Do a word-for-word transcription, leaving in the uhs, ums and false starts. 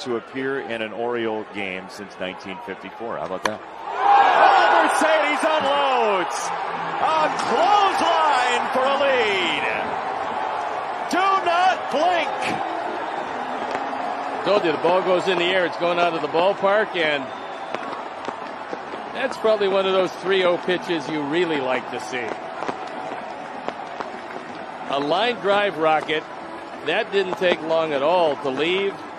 to appear in an Oriole game since nineteen fifty-four. How about that? Oh, Mercedes unloads. A clothesline for a lead. Do not blink. Told you the ball goes in the air. It's going out of the ballpark, and that's probably one of those three oh pitches you really like to see. A line drive rocket. That didn't take long at all to leave.